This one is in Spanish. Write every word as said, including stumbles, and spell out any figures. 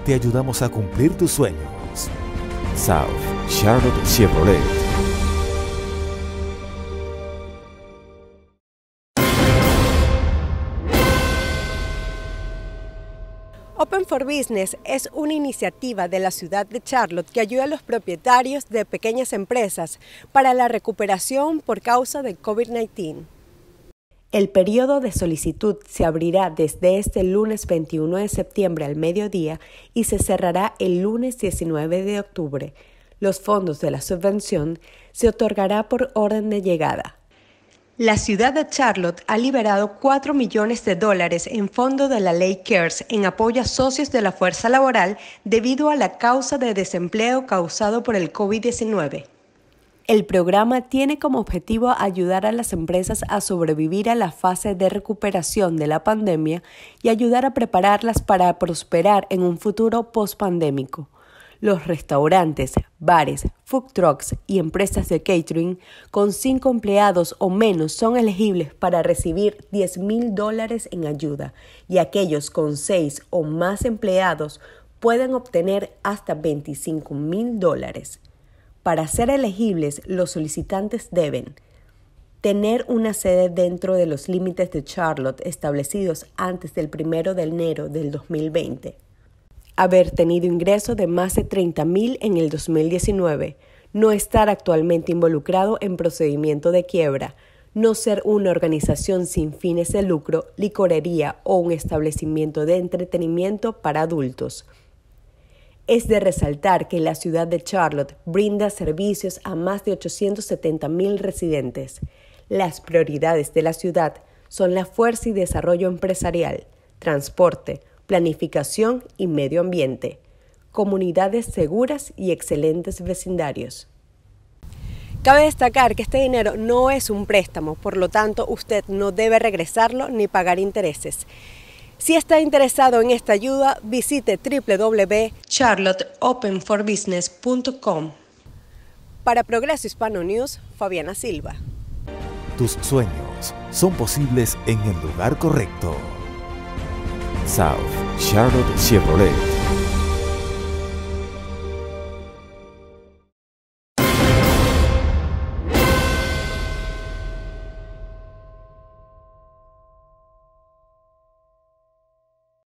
te ayudamos a cumplir tus sueños. South Charlotte Chevrolet. Open for Business es una iniciativa de la ciudad de Charlotte que ayuda a los propietarios de pequeñas empresas para la recuperación por causa del COVID diecinueve. El periodo de solicitud se abrirá desde este lunes veintiuno de septiembre al mediodía y se cerrará el lunes diecinueve de octubre. Los fondos de la subvención se otorgará por orden de llegada. La ciudad de Charlotte ha liberado cuatro millones de dólares en fondo de la ley CARES en apoyo a socios de la fuerza laboral debido a la causa de desempleo causado por el COVID diecinueve. El programa tiene como objetivo ayudar a las empresas a sobrevivir a la fase de recuperación de la pandemia y ayudar a prepararlas para prosperar en un futuro post-pandémico. Los restaurantes, bares, food trucks y empresas de catering con cinco empleados o menos son elegibles para recibir diez mil dólares en ayuda y aquellos con seis o más empleados pueden obtener hasta veinticinco mil dólares. Para ser elegibles, los solicitantes deben tener una sede dentro de los límites de Charlotte establecidos antes del primero de enero del dos mil veinte. Haber tenido ingresos de más de treinta mil en el dos mil diecinueve, no estar actualmente involucrado en procedimiento de quiebra, no ser una organización sin fines de lucro, licorería o un establecimiento de entretenimiento para adultos. Es de resaltar que la ciudad de Charlotte brinda servicios a más de ochocientos setenta mil residentes. Las prioridades de la ciudad son la fuerza y desarrollo empresarial, transporte, planificación y medio ambiente, comunidades seguras y excelentes vecindarios. Cabe destacar que este dinero no es un préstamo, por lo tanto usted no debe regresarlo ni pagar intereses. Si está interesado en esta ayuda, visite w w w punto charlotte open for business punto com. Para Progreso Hispano News, Fabiana Silva. Tus sueños son posibles en el lugar correcto. South Charlotte Chevrolet.